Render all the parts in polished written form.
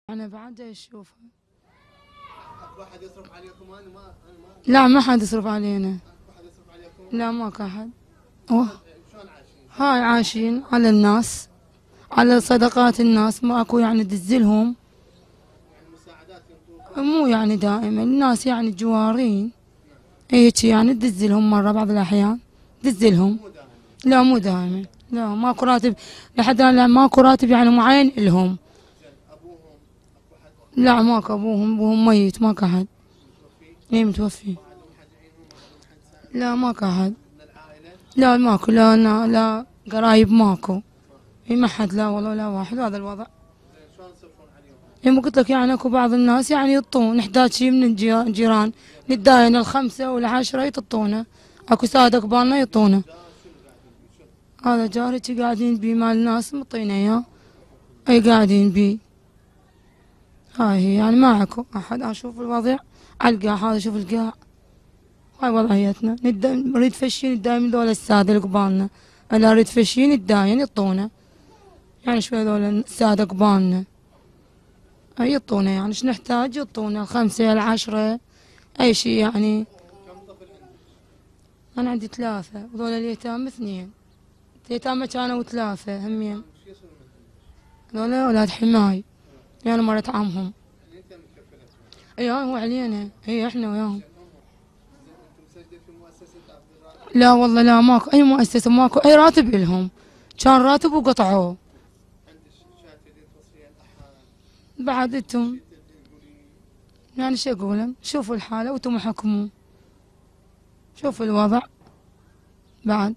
أنا بعد أشوفها. اكو احد يصرف عليكم؟ انا ما لا ما حد يصرف علينا. اكو احد يصرف عليكم؟ لا ماكو أحد. شلون عايشين؟ هاي عايشين على الناس، على صدقات الناس، ماكو يعني دزلهم. يعني مساعدات ينطوكم؟ مو يعني دائما الناس يعني جوارين هيك يعني تدزلهم مرة بعض الأحيان تدزلهم. مو دائما؟ لا مو دائما، لا ماكو راتب لحد الآن، لا ماكو راتب يعني معين إلهم. زين ابوهم اكو احد؟ لا ماكو أبوهم ميت، ماكو أحد. متوفي؟ إيه متوفي. ما عندهم حد يعينهم؟ ما عندهم حد يساعدهم لا ماكو أحد. من العائله؟ لا ماكو، لا قرايب ماكو. اي ما حد، لا والله لا واحد، هذا الوضع. زين شلون تصرفون عليهم؟ اي ما قلت لك يعني اكو بعض الناس يعني يعطون، نحتاج شيء من الجيران نتداين الخمسة والعشرة يططونا، اكو سادة كبارنا يعطونا. هذا جاري شي قاعدين بيه مال الناس مطينا اياه. اي قاعدين بيه. هاي هي يعني ما اكو احد. اشوف الوضع على القاع، هذا شوف القاع. هاي وضعيتنا، نريد فشي نتداين من ذولا السادة اللي قبالنا، انا اريد فشي نتداين يعطونا. يعني شوي ذولا السادة قبالنا يعطونا، يعني ايش نحتاج يعطونا، الخمسة العشرة اي شيء يعني. كم طفل عندك؟ انا عندي ثلاثة وذولا اليتامى اثنين. اليتامى كانوا ثلاثة همين. شو يصير منهم؟ ذولا اولاد حماي، يعني مرت عمهم. يعني انت مكفلتهم؟ اي هو علينا، اي احنا وياهم. زين انتم مسجلين في مؤسسه عبد الرازق؟ لا والله لا ماكو اي مؤسسة، ماكو اي راتب الهم، كان راتب وقطعوه. عندك شهاده تدين توصيه الاحاد؟ بعد انتم تقولي يعني شو اقول، شوفوا الحالة وانتم احكموا، شوفوا الوضع بعد،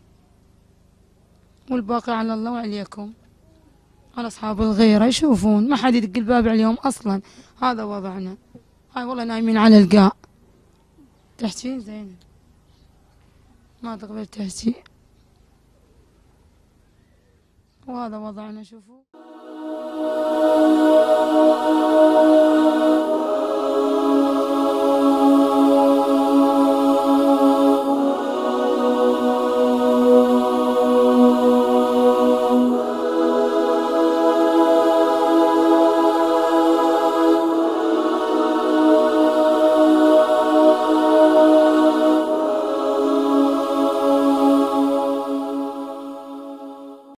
والباقي على الله وعليكم، على أصحاب الغيرة يشوفون، ما حد يدق الباب عليهم أصلا. هذا وضعنا. هاي والله نايمين على القاع. تحكين زين ما تقبل تحكي. وهذا وضعنا شوفوا.